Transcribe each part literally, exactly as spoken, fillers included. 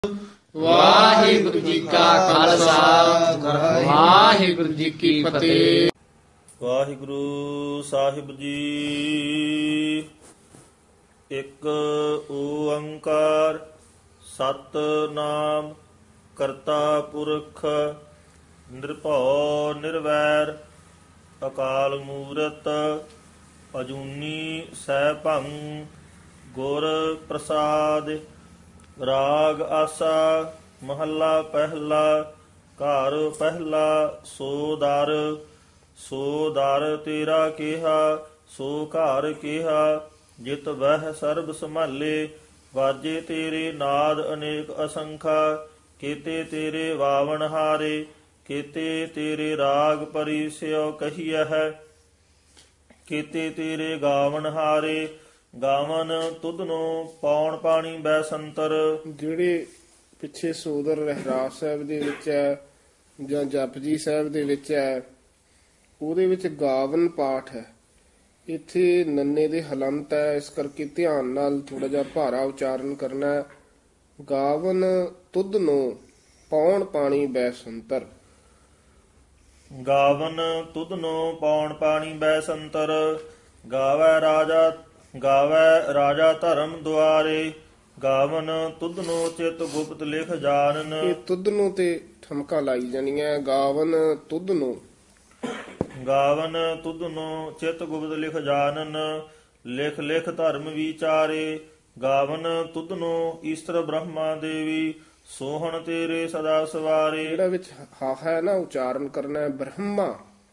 ਵਾਹਿਗੁਰੂ ਜੀ ਕਾ ਖਾਲਸਾ ਵਾਹਿਗੁਰੂ ਜੀ ਕੀ ਫਤਿਹ। ਵਾਹਿਗੁਰੂ ਸਾਹਿਬ ਜੀ। ਇੱਕ ਓੰਕਾਰ ਸਤਿਨਾਮ ਕਰਤਾ ਪੁਰਖ ਨਿਰਭਉ ਨਿਰਵੈਰ ਅਕਾਲ ਮੂਰਤ ਅਜੂਨੀ ਸੈਭੰ ਗੁਰ ਪ੍ਰਸਾਦ। ਰਾਗ ਆਸਾ ਮਹੱਲਾ ਪਹਿਲਾ। ਘਰ ਪਹਿਲਾ ਸੋ ਦਰ ਸੋ ਦਰ ਤੇਰਾ ਕਿਹਾ ਸੋ ਘਰ ਕਿਹਾ। ਜਿਤ ਵਹਿ ਸਰਬ ਸੰਭਾਲੇ ਵਾਜੇ ਤੇਰੇ ਨਾਦ ਅਨੇਕ ਅਸੰਖਾ। ਕੀਤੇ ਤੇਰੇ ਵਾਵਣ ਹਾਰੇ ਕੀਤੇ ਤੇਰੇ ਰਾਗ ਪਰਿਸਿਓ ਕਹੀਐ ਹੈ। ਕੀਤੇ ਤੇਰੇ ਗਾਵਨ ਹਾਰੇ ਗਾਵਨ ਤੁਧਨੋ ਪੌਣ ਪਾਣੀ ਬੈਸੰਤਰ। ਜਿਹੜੇ ਪਿੱਛੇ ਸੋਦਰ ਰਹਿਰਾਸ ਸਾਹਿਬ ਦੇ ਵਿੱਚ ਹੈ ਜਾਂ ਜਪਜੀ ਸਾਹਿਬ ਦੇ ਵਿੱਚ ਹੈ, ਉਹਦੇ ਵਿੱਚ ਗਾਵਨ ਪਾਠ ਹੈ। ਇੱਥੇ ਨੰਨੇ ਦੇ ਹਲੰਤ ਹੈ, ਇਸ ਕਰਕੇ ਧਿਆਨ ਨਾਲ ਥੋੜਾ ਜਿਹਾ ਭਾਰਾ ਉਚਾਰਨ ਕਰਨਾ ਹੈ। ਗਾਵਨ ਤੁਧਨੋ ਪੌਣ ਪਾਣੀ ਬੈਸੰਤਰ। ਗਾਵਨ ਤੁਧਨੋ ਪੌਣ ਪਾਣੀ ਬੈਸੰਤਰ। ਗਾਵੈ ਰਾਜਾ ਗਾਵੈ ਰਾਜਾ ਧਰਮ ਦੁਆਰੇ ਗਾਵਨ ਤੁਧਨੋ ਚਿਤ ਗੁਪਤ ਲਿਖ ਜਾਣਨ। ਇਹ ਤੁਧਨੋ ਤੇ ਠਮਕਾ ਲਾਈ ਜਾਣੀਆਂ। ਗਾਵਨ ਤੁਧਨੋ ਗਾਵਨ ਤੁਧਨੋ ਚਿਤ ਗੁਪਤ ਲਿਖ ਜਾਣਨ। ਲਿਖ ਲਿਖ ਧਰਮ ਵਿਚਾਰੇ ਗਾਵਨ ਤੁਧਨੋ ਈਸ਼ਰ ਬ੍ਰਹਮਾ ਦੇਵੀ ਸੋਹਣ ਤੇਰੇ ਸਦਾ ਸਵਾਰੇ। ਜਿਹੜਾ ਵਿੱਚ ਹਾ ਹੈ ਨਾ ਉਚਾਰਨ ਕਰਨਾ ਹੈ ਬ੍ਰਹਮਾ।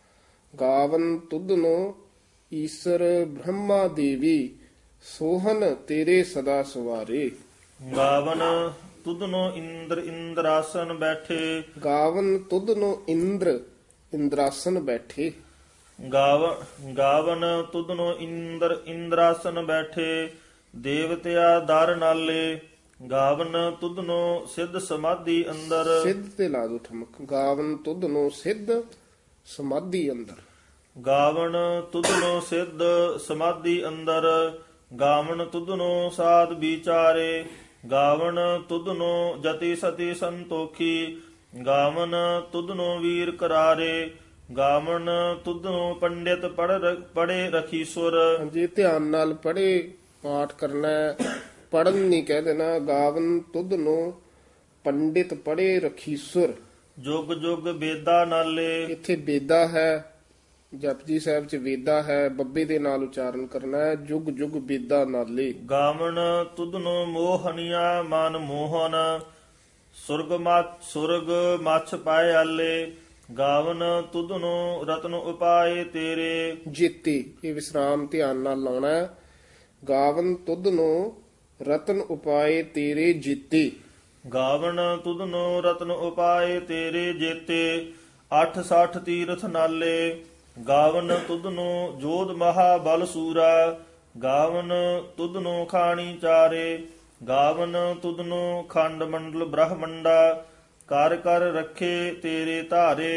ਗਾਵਨ ਤੁਧਨੋ ਈਸ਼ਰ ਬ੍ਰਹਮਾ ਦੇਵੀ ਸੋਹਣ ਤੇਰੇ ਸਦਾ ਸਵਾਰੇ। ਗਾਵਨ ਤੁਧਨੋ ਇੰਦਰ ਇੰਦਰਾਸਨ ਬੈਠੇ ਗਾਵਨ ਤੁਧਨੋ ਇੰਦਰ ਇੰਦਰਾਸਨ ਬੈਠੇ। ਗਾਵਨ ਗਾਵਨ ਤੁਧਨੋ ਇੰਦਰ ਇੰਦਰਾਸਨ ਬੈਠੇ ਦੇਵਤਿਆ ਦਰ ਨਾਲੇ। ਗਾਵਨ ਤੁਧਨੋ ਸਿੱਧ ਸਮਾਧੀ ਅੰਦਰ। ਸਿੱਧ ਤੇ ਲਾ ਦੋ ਠਮਕ। ਗਾਵਨ ਤੁਧਨੋ ਸਿੱਧ ਸਮਾਧੀ ਅੰਦਰ। ਗਾਵਨ ਤੁਧਨੋ ਸਿੱਧ ਸਮਾਧੀ ਅੰਦਰ। ਗਾਵਨ ਤੁਧਨੋ ਸਾਧ ਵਿਚਾਰੇ ਗਾਵਨ ਤੁਧਨੋ ਜਤੀ ਸਤੀ ਸੰਤੋਖੀ। ਗਾਵਨ ਤੁਧਨੋ ਵੀਰ ਕਰਾਰੇ ਗਾਵਨ ਤੁਧਨੋ ਪੰਡਿਤ ਪੜ੍ਹ ਪੜੇ ਰਖੀ ਸੁਰ। ਜੇ ਧਿਆਨ ਨਾਲ ਪੜ੍ਹੇ ਪਾਠ ਕਰਨਾ ਹੈ, ਪੜਨ ਨਹੀਂ ਕਹਿ ਦੇਣਾ। ਗਾਵਨ ਤੁਧਨੋ ਪੰਡਿਤ ਪੜੇ ਰਖੀ ਸੁਰ। ਜੁਗ ਜੁਗ ਬੇਦਾ ਨਾਲੇ। ਇੱਥੇ ਬੇਦਾ ਹੈ, ਜਪਜੀ ਸਾਹਿਬ ਚ ਵੇਦਾ ਹੈ, ਬੱਬੇ ਦੇ ਨਾਲ ਉਚਾਰਨ ਕਰਨਾ ਹੈ। ਜੁਗ ਜੁਗ ਬੇਦਾ ਨਾਲੇ। ਗਾਵਨ ਤੁਧਨੋ ਮੋਹਨੀਆ ਮਨ ਮੋਹਨ ਸੁਰਗ ਮਾ ਸੁਰਗ ਮਛ ਪਾਏ ਆਲੇ। ਗਾਵਨ ਤੁਧਨੋ ਰਤਨ ਉਪਾਏ ਤੇਰੇ। ਜੀਤੀ ਇਹ ਵਿਸਰਾਮ ਧਿਆਨ ਨਾਲ ਲਾਉਣਾ ਹੈ। ਗਾਵਨ ਤੁਧਨੋ ਰਤਨ ਉਪਾਏ ਤੇਰੇ ਜੀਤੀ। ਗਾਵਨ ਤੁਧਨੋ ਰਤਨ ਉਪਾਏ ਤੇਰੇ ਜੇਤੇ। ਅੱਠ ਸੱਠ ਤੀਰਥ ਨਾਲੇ। ਗਾਵਨ ਤੁਧਨੋ ਜੋਧ ਮਹਾ ਬਲ ਸੂਰਾ। ਗਾਵਨ ਤੁਧਨੋ ਖਾਣੀ ਚਾਰੇ। ਗਾਵਨ ਤੁਧਨੋ ਖੰਡ ਮੰਡਲ ਬ੍ਰਹਮੰਡਾ। ਕਰ ਕਰ ਰੱਖੇ ਤੇਰੇ ਧਾਰੇ।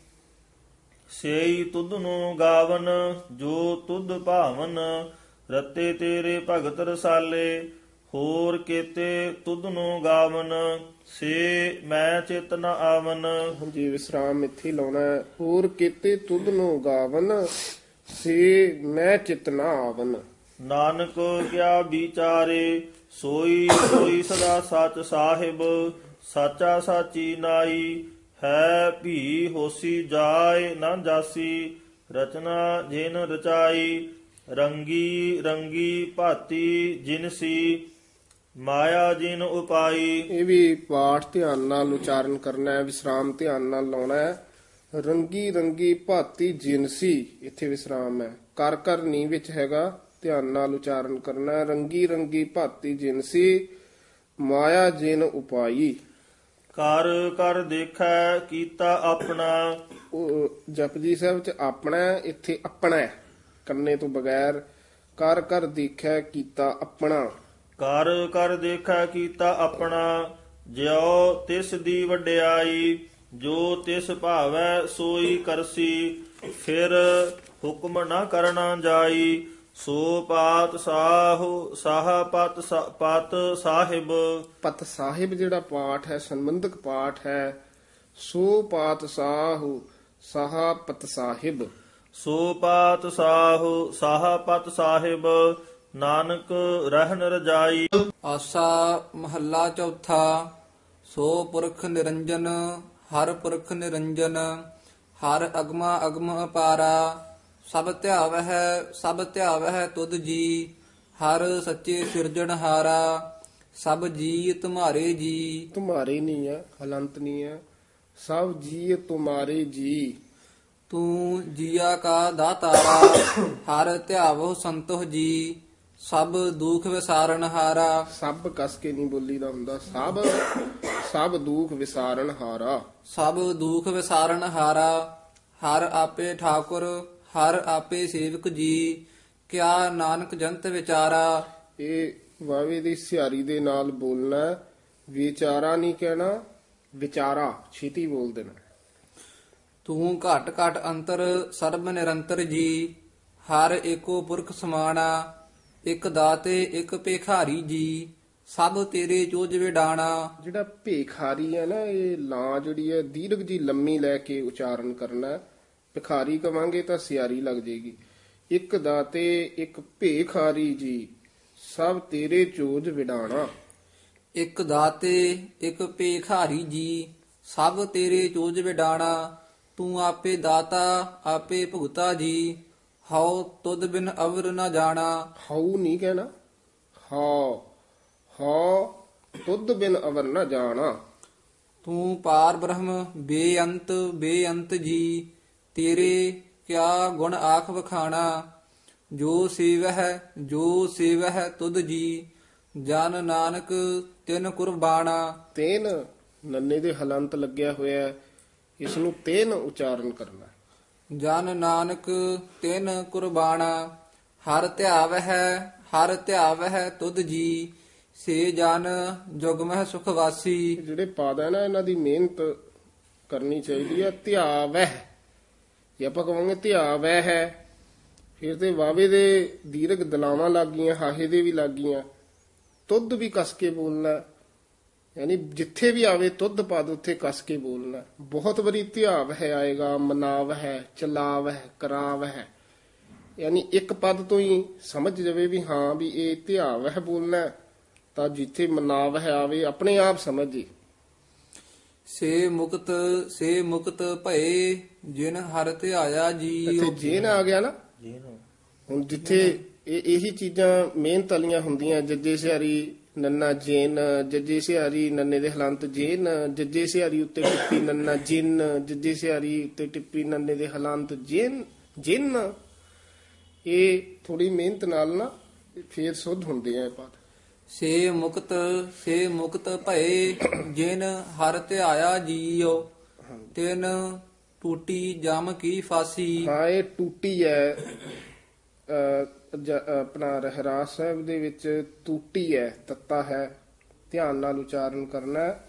ਸੇਈ ਤੁਧਨੋ ਗਾਵਨ ਜੋ ਤੁਧ ਭਾਵਨ। ਰਤੇ ਤੇਰੇ ਭਗਤ ਰਸਾਲੇ। ਹੋਰ ਕੀਤੇ ਤੁਧਨੋ ਗਾਵਨ ਸੇ ਮੈਂ ਚਿਤ ਨ ਆਵਨ। ਹਾਂਜੀ ਵਿਸਰਾਮ ਇੱਥੇ ਲਾਉਣਾ ਹੈ। ਹੋਰ ਕੀਤੇ ਤੁਧਨੋ ਗਾਵਨ ਸੇ ਮੈਂ ਚਿਤ ਨ ਆਵਨ। ਨਾਨਕ ਕਿਆ ਵਿਚਾਰੇ ਸੋਈ ਸੋਈ ਸਦਾ ਸਚ ਸਾਹਿਬ। ਸਾਚਾ ਸਾਚੀ ਨਾਈ ਹੈ ਭੀ ਹੋਸੀ ਜਾਏ ਨਾ ਜਾਸੀ। ਰਚਨਾ ਜਿਨ ਰਚਾਈ ਰੰਗੀ ਰੰਗੀ ਭਾਤੀ ਜਿਨਸੀ। ਮਾਇਆ ਜਿਨ ਉਪਾਈ। ਇਹ ਵੀ ਪਾਠ ਧਿਆਨ ਨਾਲ ਉਚਾਰਨ ਕਰਨਾ ਹੈ, ਵਿਸਰਾਮ ਧਿਆਨ ਨਾਲ ਲਾਉਣਾ ਹੈ। ਰੰਗੀ ਰੰਗੀ ਭਾਤੀ ਜਿਨਸੀ ਇੱਥੇ ਵਿਸਰਾਮ ਹੈ। ਕਰ ਕਰ ਨੀ ਵਿੱਚ ਹੈਗਾ, ਧਿਆਨ ਨਾਲ ਉਚਾਰਨ ਕਰਨਾ ਹੈ। ਰੰਗੀ ਰੰਗੀ ਭਾਤੀ ਜਿਨਸੀ ਮਾਇਆ ਜਿਨ ਉਪਾਈ। ਕਰ ਕਰ ਦੇਖੈ ਕੀਤਾ ਆਪਣਾ। ਉਹ ਜਪਜੀ ਸਾਹਿਬ ਚ ਆਪਣਾ ਹੈ, ਇੱਥੇ ਆਪਣਾ ਹੈ, ਕੰਨੇ ਤੋਂ ਬਗੈਰ। ਕਰ ਕਰ ਦੇਖੈ ਕੀਤਾ ਆਪਣਾ। ਕਰ ਕਰ ਦੇਖੈ ਕੀਤਾ ਆਪਣਾ। ਜਿਉ ਤਿਸ ਦੀ ਵਡਿਆਈ ਜੋ ਤਿਸ ਭਾਵੈ ਸੋਈ ਕਰਸੀ। ਫਿਰ ਹੁਕਮ ਨਾ ਕਰਨਾ ਜਾਈ ਸੋ ਪਾਤ ਸਾਹੁ ਸਾਹ ਪਤ ਸਾ- ਪਤ ਸਾਹਿਬ। ਪਤ ਸਾਹਿਬ ਜਿਹੜਾ ਪਾਠ ਹੈ ਸੰਬੰਧਕ ਪਾਠ ਹੈ। ਸੋ ਪਾਤ ਸਾਹੁ ਸਾਹਾ ਪਤ ਸਾਹਿਬ। ਸੋ ਪਾਤ ਸਾਹੁ ਸਾਹ ਪਤ ਸਾਹਿਬ, ਨਾਨਕ ਰਹਿਨ ਰਜਾਈ। ਆਸਾ ਮਹੱਲਾ ਚੌਥਾ। ਸੋ ਪੁਰਖ ਨਿਰੰਜਨ ਹਰ ਪੁਰਖ ਨਿਰੰਜਨ, ਹਰ ਅਗਮਾ ਅਗਮ ਅਪਾਰਾ। ਸਭ ਧਿਆਵਹਿ ਸਭ ਧਿਆਵਹਿ ਤੁਧ ਜੀ, ਹਰ ਸੱਚੇ ਸਿਰਜਣਹਾਰਾ। ਸਭ ਜੀ ਤੁਮਾਰੇ ਜੀ। ਤੁਮਾਰੇ ਨਹੀਂ ਹੈ, ਹਲੰਤ ਨਹੀਂ ਹੈ। ਸਭ ਜੀ ਤੁਮਾਰੇ ਜੀ। ਤੂੰ ਜੀਆ ਕਾ ਦਾਤਾਰਾ, ਹਰ ਧਿਆਵੋ ਸੰਤੋਖ ਜੀ। ਸਭ ਦੁਖ ਵਿਸਾਰਨ ਹਾਰਾ। ਸਭ ਕਸ ਕੇ ਨਹੀਂ ਬੋਲੀ ਦਾ ਹੁੰਦਾ। ਸਭ ਸਭ ਦੁਖ ਵਿਸਾਰਨ ਹਾਰਾ। ਸਭ ਦੁਖ ਵਿਸਾਰਨ ਹਾਰਾ। ਹਰ ਆਪੇ ਠਾਕੁਰ ਹਰ ਆਪੇ ਸੇਵਕ ਜੀ, ਕਿਆ ਨਾਨਕ ਜੰਤ ਵਿਚਾਰਾ। ਇਹ ਵਾਵੇ ਦੀ ਸਿਹਾਰੀ ਦੇ ਨਾਲ ਬੋਲਣਾ ਹੈ। ਵਿਚਾਰਾ ਨਹੀਂ ਕਹਿਣਾ, ਵਿਚਾਰਾ ਛੇਤੀ ਬੋਲ ਦੇਣਾ। ਤੂੰ ਘਟ ਘਟ ਅੰਤਰ ਸਰਬ ਨਿਰੰਤਰ ਜੀ, ਹਰ ਏਕੋ ਪੁਰਖ ਸਮਾਣਾ। ਇੱਕ ਦਾਤੇ ਇੱਕ ਭੇਖਾਰੀ ਜੀ, ਸਭ ਤੇਰੇ ਚੋਜ ਵਿਡਾਣਾ। ਜਿਹੜਾ ਭੇਖਾਰੀ ਹੈ ਨਾ, ਇਹ ਲਾਂ ਜਿਹੜੀ ਹੈ ਦੀਰਘ ਜੀ ਲੰਮੀ ਲੈ ਕੇ ਉਚਾਰਨ ਕਰਨਾ ਹੈ। ਭਿਖਾਰੀ ਕਵਾਂਗੇ ਤਾਂ ਸਿਆਰੀ ਲੱਗ ਜੇਗੀ। ਇੱਕ ਦਾਤੇ ਇੱਕ ਭੇਖਾਰੀ ਜੀ, ਸਭ ਤੇਰੇ ਚੋਜ ਵਿਡਾਣਾ। ਇੱਕ ਦਾਤੇ ਇੱਕ ਭੇਖਾਰੀ ਜੀ, ਸਭ ਤੇਰੇ ਚੋਜ ਵਿਡਾਣਾ। ਤੂੰ ਆਪੇ ਦਾਤਾ ਆਪੇ ਭੁਗਤਾ ਜੀ, ਹਉ ਤੁਧ ਬਿਨ ਅਵਰ ਨਾ ਜਾਣਾ। ਹਾਉ ਨਹੀਂ ਕਹਿਣਾ, ਹਾਂ ਹਾਂ ਤੁਧ ਬਿਨ ਅਵਰ ਨਾ ਜਾਣਾ। ਤੂੰ ਪਾਰ ਬ੍ਰਹਮ ਬੇਅੰਤ ਬੇਅੰਤ ਜੀ, ਤੇਰੇ ਕਿਆ ਗੁਣ ਆਖ ਵਖਾਣਾ। ਜੋ ਸੇਵਹਿ ਜੋ ਸੇਵਹਿ ਤੁਧ ਜੀ, ਜਨ ਨਾਨਕ ਤਿਨ ਕੁਰਬਾਨਾ। ਤੇਨ ਨੰਨੇ ਦੇ ਹਲੰਤ ਲੱਗਿਆ ਹੋਇਆ ਹੈ, ਇਸ ਨੂੰ ਤੇਨ ਉਚਾਰਨ ਕਰਨਾ। ਜਨ ਨਾਨਕ ਤਿਨ ਕੁਰਬਾਨਾ। ਹਰ ਧਿਆਵਹਿ ਹਰ ਧਿਆਵਹਿ ਤੁਧ ਜੀ, ਸੇ ਜਨ ਜੁਗਮਹਿ ਸੁਖ ਵਾਸੀ। ਜਿਹੜੇ ਪਾਦ ਹੈ ਨਾ, ਇਹਨਾਂ ਦੀ ਮਿਹਨਤ ਕਰਨੀ ਚਾਹੀਦੀ ਹੈ। ਧਿਆਵਹਿ ਜੇ ਆਪਾਂ ਕਹਾਂਗੇ ਧਿਆਵਹਿ ਹੈ, ਫਿਰ ਤੇ ਵਾਵੇ ਦੇ ਦੀਰਘ ਦਲਾਵਾਂ ਲੱਗ ਗਈਆਂ, ਹਾਹੇ ਦੇ ਵੀ ਲੱਗ ਗਈਆਂ। ਤੁਧ ਵੀ ਕਸ ਕੇ ਬੋਲਣਾ, ਯਾਨੀ ਜਿੱਥੇ ਵੀ ਆਵੇ ਤੁਧ ਪਦ ਉੱਥੇ ਕਸ ਕੇ ਬੋਲਣਾ। ਬਹੁਤ ਵਾਰੀ ਧਿਆਵ ਹੈ ਆਏਗਾ, ਮਨਾਵ ਹੈ, ਚਲਾਵ ਹੈ, ਕਰਾਵ ਹੈ, ਯਾਨੀ ਇੱਕ ਪਦ ਤੋਂ ਹੀ ਸਮਝ ਜਾਵੇ ਵੀ ਹਾਂ ਵੀ ਇਹ ਧਿਆਵ ਹੈ ਬੋਲਣਾ, ਤਾਂ ਜਿੱਥੇ ਮਨਾਵ ਹੈ ਆਵੇ ਆਪਣੇ ਆਪ ਸਮਝ ਜੇ। ਸੇ ਮੁਕਤ ਸੇ ਮੁਕਤ ਭਏ, ਜਿਨ ਹਰਿ ਧਿਆਇਆ ਜੀ। ਇੱਥੇ ਜੇ ਨਾ ਆ ਗਿਆ ਨਾ, ਹੁਣ ਜਿੱਥੇ ਇਹ ਇਹੀ ਚੀਜ਼ਾਂ ਮਿਹਨਤ ਵਾਲੀਆਂ ਹੁੰਦੀਆਂ, ਜੱਜੇ ਸਿਹਾਰੀ ਨੰਨਾ ਜੇਨ, ਜੱਜੇ ਸਿਹਾਰੀ ਨੰਨੇ ਦੇ ਹਲੰਤ ਜੇਨ, ਜੱਜੇ ਸਿਹਾਰੀ ਉੱਤੇ ਟਿੱਪੀ ਨੰਨਾ ਜਿਨ, ਜੱਜੇ ਸਿਹਾਰੀ ਉੱਤੇ ਟਿੱਪੀ ਨੰਨੇ ਦੇ ਹਲੰਤ ਜੇਨ ਜਿਨ। ਇਹ ਥੋੜੀ ਮਿਹਨਤ ਨਾਲ ਨਾ ਫੇਰ ਸੁਧ ਹੁੰਦੇ ਆ ਇਹ ਪਦ। ਸੇ ਮੁਕਤ ਸੇ ਮੁਕਤ ਭਏ, ਜਿਨ ਹਰਿ ਧਿਆਇਆ ਜੀਉ। ਤਿਨ ਟੂਟੀ ਜਮ ਕੀ ਫਾਸੀ। ਹਾਂ, ਇਹ ਟੂਟੀ ਹੈ। ਅਹ ਜ- ਆਪਣਾ ਰਹਿਰਾਸ ਸਾਹਿਬ ਦੇ ਵਿੱਚ ਟੂਟੀ ਹੈ, ਤੱਤਾ ਹੈ, ਧਿਆਨ ਨਾਲ ਉਚਾਰਨ ਕਰਨਾ ਹੈ।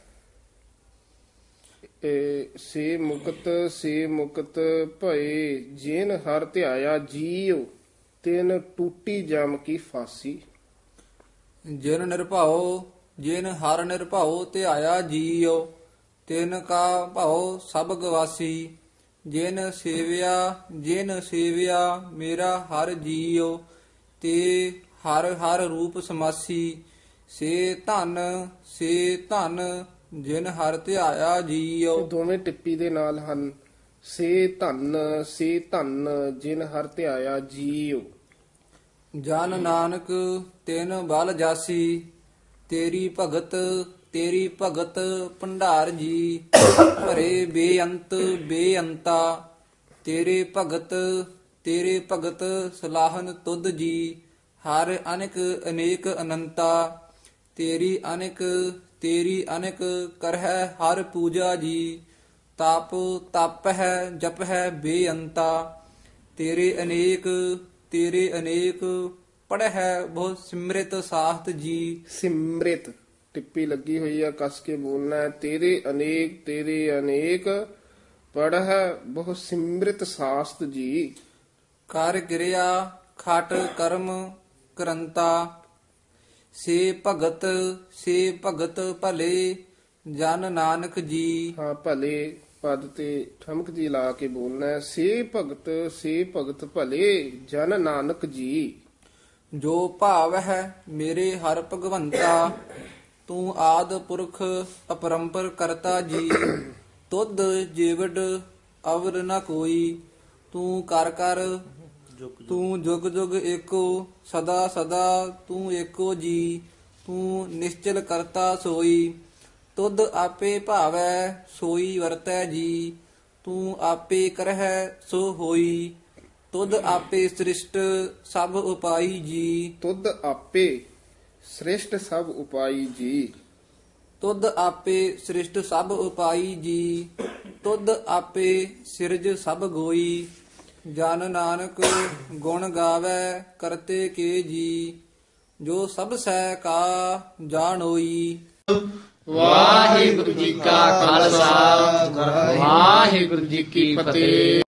ਇਹ ਸੇ ਮੁਕਤ ਸੇ ਮੁਕਤ ਭਏ, ਜਿਨ ਹਰ ਧਿਆਇਆ ਜੀਉ। ਤਿਨ ਟੂਟੀ ਜਮ ਕੀ ਫਾਸੀ। ਜਿਨ ਨਿਰਭਉ ਜਿਨ ਹਰਿ ਨਿਰਭਉ ਧਿਆਇਆ ਜੀਉ। ਤਿਨ ਕਾ ਭਉ ਸਭ ਗਵਾਸੀ। ਜਿਨ ਸੇਵਿਆ ਜਿਨ ਸੇਵਿਆ ਮੇਰਾ ਹਰ ਜੀਉ। ਤੇ ਹਰ ਹਰ ਰੂਪ ਸਮਾਸੀ। ਸੇ ਧਨ ਸੇ ਧਨ ਜਿਨ ਹਰਿ ਧਿਆਇਆ ਇਹ ਜੀਉ। ਦੋਵੇਂ ਟਿੱਪੀ ਦੇ ਨਾਲ ਹਨ। ਸੇ ਧਨ ਸੇ ਧਨ ਜਿਨ ਹਰ ਧਿਆਇਆ ਜੀਉ। ਜਨ ਨਾਨਕ ਤਿਨ ਬਲ ਜਾਸੀ। ਤੇਰੀ ਭਗਤ ਤੇਰੀ ਭਗਤ ਭੰਡਾਰ ਜੀ। ਭਰੇ ਬੇਅੰਤ ਬੇਅੰਤਾ। ਤੇਰੇ ਭਗਤ ਤੇਰੇ ਭਗਤ ਸਲਾਹਨ ਤੁਧ ਜੀ। ਹਰ ਅਨੇਕ ਅਨੇਕ ਅਨੰਤਾ। ਤੇਰੀ ਅਨੇਕ ਤੇਰੀ ਅਨੇਕ ਕਰਹਿ ਹਰ ਪੂਜਾ ਜੀ। ਤਪ ਤਪ ਹੈ ਜਪ ਹੈ ਬੇਅੰਤਾ। ਤੇਰੇ ਅਨੇਕ ਤੇਰੇ ਅਨੇਕ ਪੜ੍ਹੈ ਬਹੁ ਸਿਮਰਿਤ ਸਾਹਤ ਜੀ। ਸਿਮਰਿਤ ਟਿੱਪੀ ਲੱਗੀ ਹੋਈ ਆ, ਕਸ ਕੇ ਬੋਲਣਾ ਹੈ। ਤੇਰੇ ਅਨੇਕ ਤੇਰੇ ਅਨੇਕ ਪੜ੍ਹੈ ਬਹੁ ਸਿਮਰਿਤ ਸਾਸਤ ਜੀ। ਕਰ ਕਿਰਿਆ ਖਟ ਕਰਮ ਕਰੰਤਾ ਸੇ ਭਗਤ ਸੇ ਭਗਤ ਭਲੇ ਜਨ ਨਾਨਕ ਜੀ। ਹਾਂ, ਭਲੇ ਪਦ ਤੇ ਠਮਕ ਜੀ ਲਾ ਕੇ ਬੋਲਣਾ ਹੈ। ਸੇ ਭਗਤ ਸੇ ਭਗਤ ਭਲੇ ਜਨ ਨਾਨਕ ਜੀ। ਜੋ ਭਾਵ ਹੈ ਮੇਰੇ ਹਰ ਭਗਵੰਤਾ ਤੂੰ ਆਦ ਪੁਰਖ ਅਪਰੰਪਰ ਕਰਤਾ ਜੀ। ਤੁਧ ਜੀਵੜ ਅਵਰ ਨ ਕੋਈ ਤੂੰ ਕਰ ਕਰ ਤੂੰ ਜੁਗ ਜੁਗ ਏਕੋ ਸਦਾ ਸਦਾ ਤੂੰ ਏਕੋ ਜੀ। ਤੂੰ ਨਿਸ਼ਚਲ ਕਰਤਾ ਸੋਈ ਤੁਧ ਆਪੇ ਭਾਵੈ ਸੋਈ ਵਰਤੈ ਜੀ। ਤੂੰ ਆਪੇ ਕਰਹਿ ਸੋ ਹੋਈ ਤੁਧ ਆਪੇ ਸ੍ਰਿਸ਼ਟ ਸਭ ਉਪਾਈ ਜੀ। ਤੁਧ ਆਪੇ ਸ੍ਰਿਸ਼ਟ ਸਭ ਉਪਾਈ ਜੀ। ਤੁਧ ਆਪੇ ਸ੍ਰਿਸ਼ਟ ਸਭ ਉਪਾਈ ਜੀ। ਤੁਧ ਆਪੇ ਸਿਰਜ ਸਭ ਗੋਈ ਜਨ ਨਾਨਕ ਗੁਣ ਗਾਵੈ ਕਰਤੇ ਕੇ ਜੀ। ਜੋ ਸਭ ਸਹਿ ਕਾ ਜਾਣੋਈ। ਵਾਹਿਗੁਰੂ ਜੀ ਕਾ ਖਾਲਸਾ ਵਾਹਿਗੁਰੂ ਜੀ ਕੀ ਫਤਿਹ।